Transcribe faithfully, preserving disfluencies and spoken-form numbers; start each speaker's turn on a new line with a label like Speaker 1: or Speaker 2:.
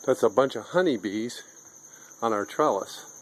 Speaker 1: That's a bunch of honeybees on our trellis.